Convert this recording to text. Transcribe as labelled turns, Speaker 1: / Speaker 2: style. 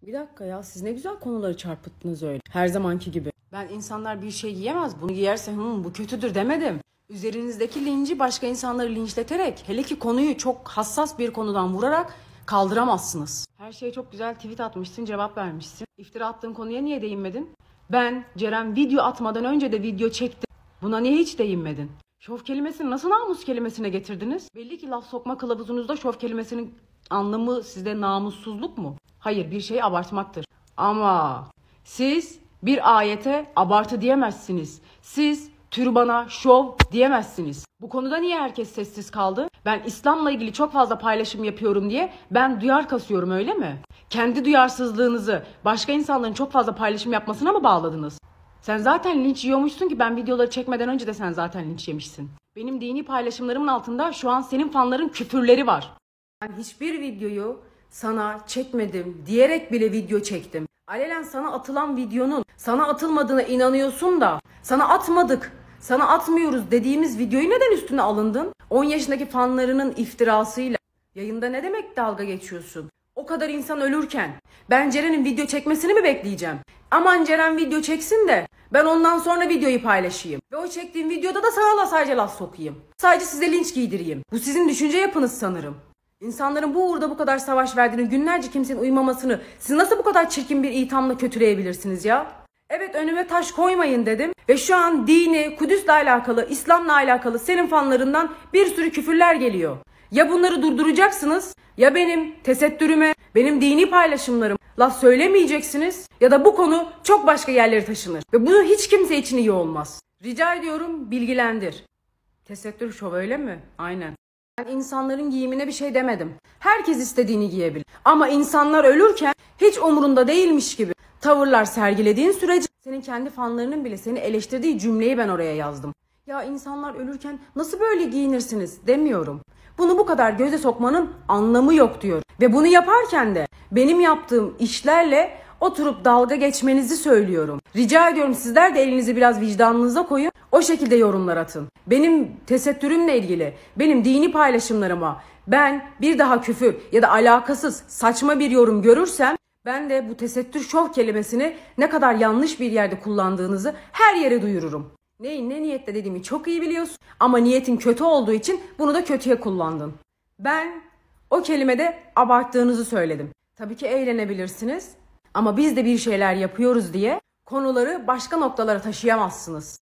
Speaker 1: Bir dakika ya, siz ne güzel konuları çarpıttınız öyle. Her zamanki gibi. Ben insanlar bir şey giyemez, bunu giyerse bu kötüdür demedim. Üzerinizdeki linci başka insanları linçleterek, hele ki konuyu çok hassas bir konudan vurarak kaldıramazsınız. Her şeye çok güzel tweet atmışsın, cevap vermişsin. İftira attığın konuya niye değinmedin? Ben Ceren video atmadan önce de video çektim. Buna niye hiç değinmedin? Şov kelimesini nasıl namus kelimesine getirdiniz? Belli ki laf sokma kılavuzunuzda şov kelimesinin anlamı sizde namussuzluk mu? Hayır, bir şeyi abartmaktır. Ama siz bir ayete abartı diyemezsiniz. Siz türbana şov diyemezsiniz. Bu konuda niye herkes sessiz kaldı? Ben İslam'la ilgili çok fazla paylaşım yapıyorum diye ben duyar kasıyorum, öyle mi? Kendi duyarsızlığınızı başka insanların çok fazla paylaşım yapmasına mı bağladınız? Sen zaten linç yiyormuşsun ki ben videoları çekmeden önce de sen zaten linç yemişsin. Benim dini paylaşımlarımın altında şu an senin fanların küfürleri var. Ben hiçbir videoyu sana çekmedim diyerek bile video çektim. Alelen sana atılan videonun sana atılmadığına inanıyorsun da sana atmadık, sana atmıyoruz dediğimiz videoyu neden üstüne alındın? 10 yaşındaki fanlarının iftirasıyla yayında ne demek dalga geçiyorsun? O kadar insan ölürken ben Ceren'in video çekmesini mi bekleyeceğim? Aman Ceren video çeksin de ben ondan sonra videoyu paylaşayım. Ve o çektiğim videoda da sana sadece laf sokayım. Sadece size linç giydireyim. Bu sizin düşünce yapınız sanırım. İnsanların bu uğurda bu kadar savaş verdiğini, günlerce kimsenin uyumamasını siz nasıl bu kadar çirkin bir ithamla kötüleyebilirsiniz ya? Evet, önüme taş koymayın dedim ve şu an dini, Kudüs'le alakalı, İslam'la alakalı senin fanlarından bir sürü küfürler geliyor. Ya bunları durduracaksınız ya benim tesettürüme, benim dini paylaşımlarım laf söylemeyeceksiniz ya da bu konu çok başka yerlere taşınır. Ve bunu hiç kimse için iyi olmaz. Rica ediyorum, bilgilendir. Tesettür şov, öyle mi? Aynen. Ben insanların giyimine bir şey demedim. Herkes istediğini giyebilir. Ama insanlar ölürken hiç umurunda değilmiş gibi tavırlar sergilediğin sürece senin kendi fanlarının bile seni eleştirdiği cümleyi ben oraya yazdım. Ya insanlar ölürken nasıl böyle giyinirsiniz demiyorum. Bunu bu kadar göze sokmanın anlamı yok diyor. Ve bunu yaparken de benim yaptığım işlerle oturup dalga geçmenizi söylüyorum. Rica ediyorum, sizler de elinizi biraz vicdanınıza koyun. O şekilde yorumlar atın. Benim tesettürümle ilgili, benim dini paylaşımlarıma ben bir daha küfür ya da alakasız saçma bir yorum görürsem ben de bu tesettür şov kelimesini ne kadar yanlış bir yerde kullandığınızı her yere duyururum. Neyin ne niyetle dediğimi çok iyi biliyorsun ama niyetin kötü olduğu için bunu da kötüye kullandın. Ben o kelimede abarttığınızı söyledim. Tabii ki eğlenebilirsiniz ama biz de bir şeyler yapıyoruz diye konuları başka noktalara taşıyamazsınız.